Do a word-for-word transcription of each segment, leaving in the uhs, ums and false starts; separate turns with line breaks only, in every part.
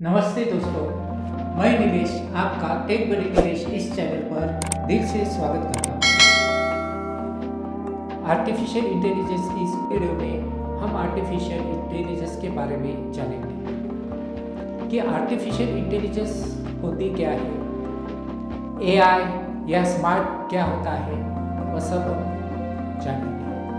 नमस्ते दोस्तों, मैं निलेश आपका टेक बड़ी निलेश इस चैनल पर दिल से स्वागत करता हूँ। आर्टिफिशियल इंटेलिजेंस की इस वीडियो में हम आर्टिफिशियल इंटेलिजेंस के बारे में जानेंगे कि आर्टिफिशियल इंटेलिजेंस होती क्या है, एआई या स्मार्ट क्या होता है, वह सब जानेंगे।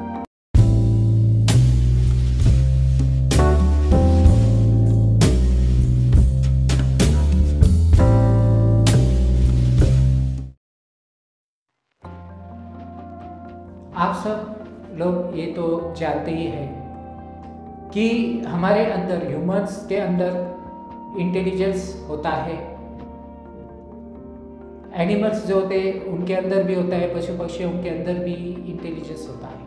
आप सब लोग ये तो जानते ही हैं कि हमारे अंदर, ह्यूमंस के अंदर इंटेलिजेंस होता है। एनिमल्स जो होते हैं उनके अंदर भी होता है, पशु पक्षियों के अंदर भी इंटेलिजेंस होता है।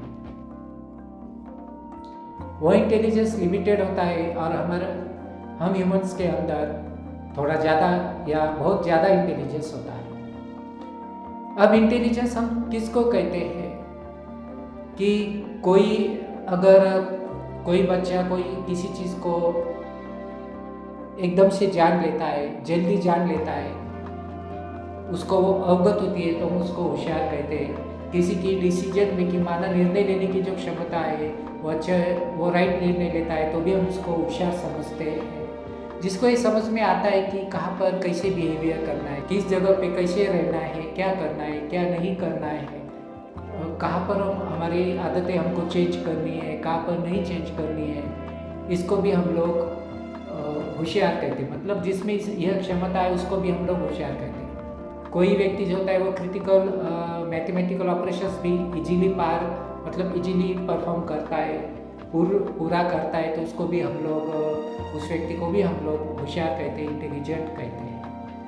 वो इंटेलिजेंस लिमिटेड होता है और हमारा हम ह्यूमंस के अंदर थोड़ा ज़्यादा या बहुत ज़्यादा इंटेलिजेंस होता है। अब इंटेलिजेंस हम किसको कहते हैं कि कोई अगर कोई बच्चा कोई किसी चीज़ को एकदम से जान लेता है, जल्दी जान लेता है, उसको वो अवगत होती है तो हम उसको होशियार कहते हैं। किसी की डिसीजन मेकिंग, माना निर्णय लेने की जो क्षमता है वो अच्छा वो राइट निर्णय लेता है तो भी हम उसको होशियार समझते हैं। जिसको ये समझ में आता है कि कहाँ पर कैसे बिहेवियर करना है, किस जगह पे कैसे रहना है, क्या करना है, क्या नहीं करना है, कहाँ पर हम हमारी आदतें हमको चेंज करनी है, कहाँ पर नहीं चेंज करनी है, इसको भी हम लोग होशियार कहते हैं। मतलब जिसमें यह क्षमता है उसको भी हम लोग होशियार कहते हैं। कोई व्यक्ति जो होता है वो क्रिटिकल मैथमेटिकल ऑपरेशंस भी इजीली पार मतलब इजीली परफॉर्म करता है, पूर, पूरा करता है, तो उसको भी हम लोग उस व्यक्ति को भी हम लोग होशियार कहते हैं, इंटेलिजेंट कहते हैं।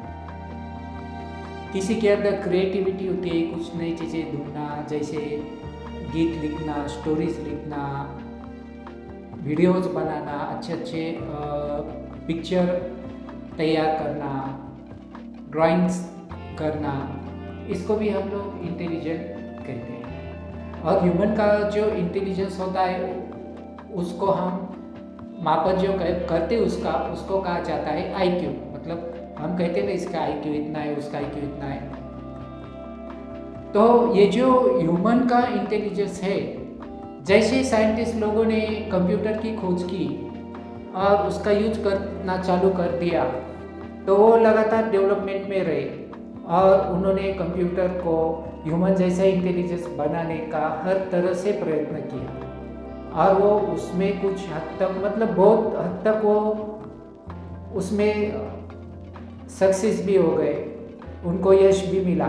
किसी के अंदर क्रिएटिविटी होती है, कुछ नई चीज़ें ढूंढना, जैसे गीत लिखना, स्टोरीज लिखना, वीडियोस बनाना, अच्छे अच्छे पिक्चर तैयार करना, ड्राइंग्स करना, इसको भी हम लोग इंटेलिजेंट कहते हैं। और ह्यूमन का जो इंटेलिजेंस होता है उसको हम मापन जो करते उसका उसको कहा जाता है आईक्यू। मतलब हम कहते हैं ना इसका आईक्यू इतना है, उसका आईक्यू इतना है। तो ये जो ह्यूमन का इंटेलिजेंस है, जैसे साइंटिस्ट लोगों ने कंप्यूटर की खोज की और उसका यूज करना चालू कर दिया तो वो लगातार डेवलपमेंट में रहे और उन्होंने कंप्यूटर को ह्यूमन जैसा इंटेलिजेंस बनाने का हर तरह से प्रयत्न किया और वो उसमें कुछ हद तक मतलब बहुत हद तक वो उसमें सक्सेस भी हो गए, उनको यश भी मिला।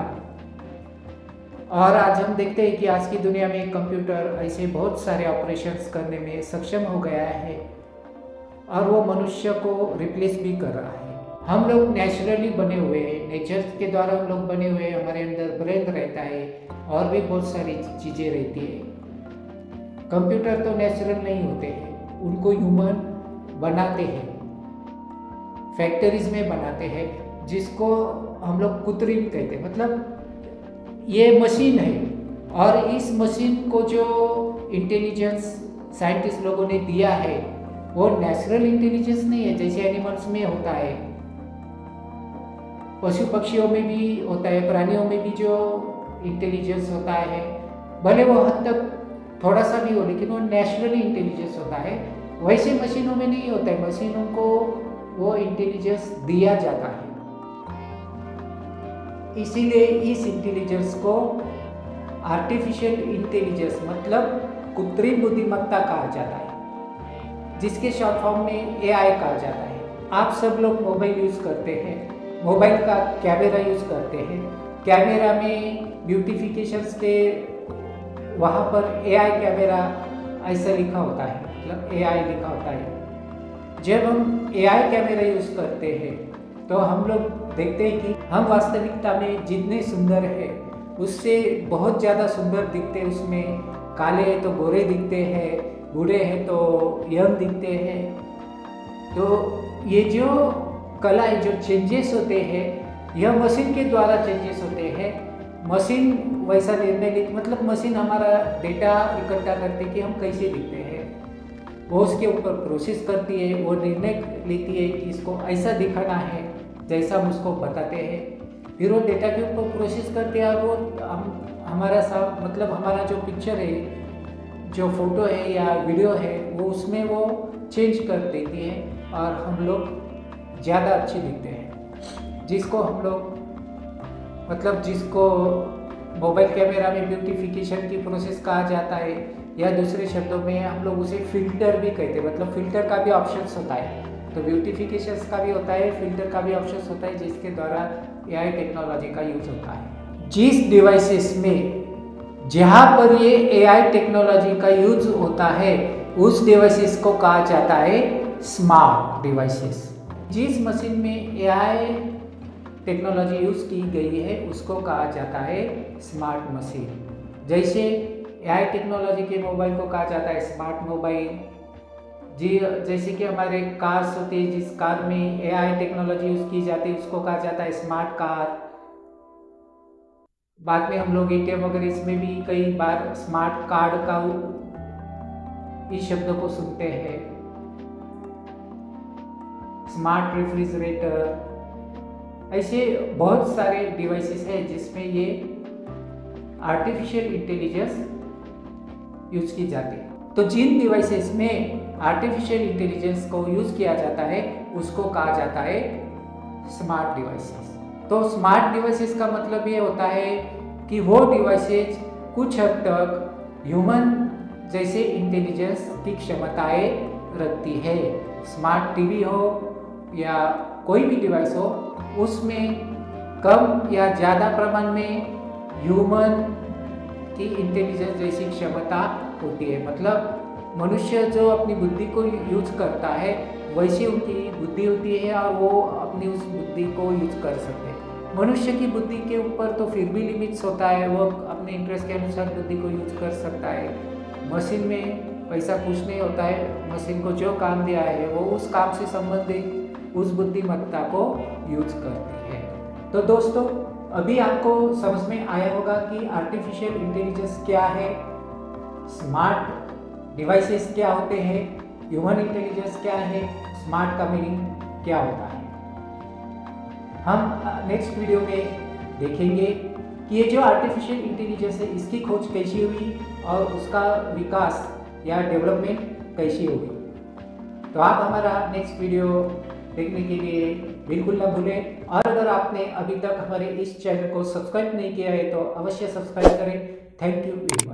और आज हम देखते हैं कि आज की दुनिया में कंप्यूटर ऐसे बहुत सारे ऑपरेशंस करने में सक्षम हो गया है और वो मनुष्य को रिप्लेस भी कर रहा है। हम लोग नेचुरली बने हुए हैं, नेचर के द्वारा हम लोग बने हुए हैं, हमारे अंदर ब्रेन रहता है और भी बहुत सारी चीज़ें रहती है। कंप्यूटर तो नेचुरल नहीं होते हैं, उनको ह्यूमन बनाते हैं, फैक्ट्रीज में बनाते हैं, जिसको हम लोग कृत्रिम कहते हैं। मतलब ये मशीन है और इस मशीन को जो इंटेलिजेंस साइंटिस्ट लोगों ने दिया है वो नेचुरल इंटेलिजेंस नहीं है जैसे एनिमल्स में होता है, पशु पक्षियों में भी होता है, प्राणियों में भी जो इंटेलिजेंस होता है, भले वो हद तक थोड़ा सा भी हो लेकिन वो नेचुरली इंटेलिजेंस होता है। वैसे मशीनों में नहीं होता है, मशीनों को वो इंटेलिजेंस दिया जाता है। इसीलिए इस इंटेलिजेंस को आर्टिफिशियल इंटेलिजेंस मतलब कृत्रिम बुद्धिमत्ता कहा जाता है, जिसके शॉर्ट फॉर्म में एआई कहा जाता है। आप सब लोग मोबाइल यूज़ करते हैं, मोबाइल का कैमरा यूज़ करते हैं, कैमरा में ब्यूटिफिकेशंस के वहाँ पर एआई कैमरा ऐसा लिखा होता है, मतलब एआई लिखा होता है। जब हम एआई कैमरा यूज़ करते हैं तो हम लोग देखते हैं कि हम वास्तविकता में जितने सुंदर है उससे बहुत ज़्यादा सुंदर दिखते हैं। उसमें काले हैं तो गोरे दिखते हैं, बूढ़े हैं तो यंग दिखते हैं। तो ये जो कला है, जो चेंजेस होते हैं, यह मशीन के द्वारा चेंजेस होते हैं। मशीन वैसा निर्णय ले मतलब मशीन हमारा डेटा इकट्ठा करते कि हम कैसे दिखते हैं। वो उसके ऊपर प्रोसेस करती है, वो निर्णय लेती है कि इसको ऐसा दिखाना है जैसा हम उसको बताते हैं। फिर वो डेटा के ऊपर प्रोसेस करते हैं और वो हम हमारा सा मतलब हमारा जो पिक्चर है, जो फोटो है या वीडियो है, वो उसमें वो चेंज कर देती है और हम लोग ज़्यादा अच्छे दिखते हैं। जिसको हम लोग मतलब जिसको मोबाइल कैमरा में ब्यूटिफिकेशन की प्रोसेस कहा जाता है, या दूसरे शब्दों में हम लोग उसे फिल्टर भी कहते हैं। मतलब फिल्टर का भी ऑप्शंस होता है, तो ब्यूटिफिकेशन का भी होता है, फिल्टर का भी ऑप्शंस होता है, जिसके द्वारा एआई टेक्नोलॉजी का यूज होता है। जिस डिवाइसेस में जहाँ पर ये एआई टेक्नोलॉजी का यूज होता है उस डिवाइसेस को कहा जाता है स्मार्ट डिवाइसेस। जिस मशीन में एआई टेक्नोलॉजी यूज की गई है उसको कहा जाता है स्मार्ट मशीन। जैसे एआई टेक्नोलॉजी के मोबाइल को कहा जाता है स्मार्ट मोबाइल। जी जैसे कि हमारे कार्स होती है, जिस कार में एआई टेक्नोलॉजी यूज की जाती है उसको कहा जाता है स्मार्ट कार। बाद में हम लोग एटीएम वगैरह इसमें भी कई बार स्मार्ट कार्ड का इस शब्द को सुनते हैं। स्मार्ट रेफ्रिजरेटर, ऐसे बहुत सारे डिवाइसेस हैं जिसमें ये आर्टिफिशियल इंटेलिजेंस यूज की जाती है। तो जिन डिवाइसेस में आर्टिफिशियल इंटेलिजेंस को यूज किया जाता है उसको कहा जाता है स्मार्ट डिवाइसेस। तो स्मार्ट डिवाइसेस का मतलब ये होता है कि वो डिवाइसेस कुछ हद तक ह्यूमन जैसे इंटेलिजेंस की क्षमताएं रखती है। स्मार्ट टीवी हो या कोई भी डिवाइस हो, उसमें कम या ज़्यादा प्रमाण में ह्यूमन की इंटेलिजेंस जैसी क्षमता होती है। मतलब मनुष्य जो अपनी बुद्धि को यूज करता है वैसी उनकी बुद्धि होती है और वो अपनी उस बुद्धि को यूज कर सकते हैं। मनुष्य की बुद्धि के ऊपर तो फिर भी लिमिट्स होता है, वो अपने इंटरेस्ट के अनुसार बुद्धि को यूज कर सकता है। मशीन में ऐसा कुछ नहीं होता है, मशीन को जो काम दिया है वो उस काम से संबंधित उस बुद्धिमत्ता को यूज करती है। तो दोस्तों, अभी आपको समझ में आया होगा कि आर्टिफिशियल इंटेलिजेंस क्या है, स्मार्ट डिवाइसेस क्या होते हैं, ह्यूमन इंटेलिजेंस क्या है, स्मार्ट का मीनिंग क्या होता है। हम नेक्स्ट वीडियो में देखेंगे कि ये जो आर्टिफिशियल इंटेलिजेंस है इसकी खोज कैसी हुई और उसका विकास या डेवलपमेंट कैसी होगी। तो आप हमारा नेक्स्ट वीडियो देखने के लिए बिल्कुल ना भूलें, और अगर आपने अभी तक हमारे इस चैनल को सब्सक्राइब नहीं किया है तो अवश्य सब्सक्राइब करें। Thank you.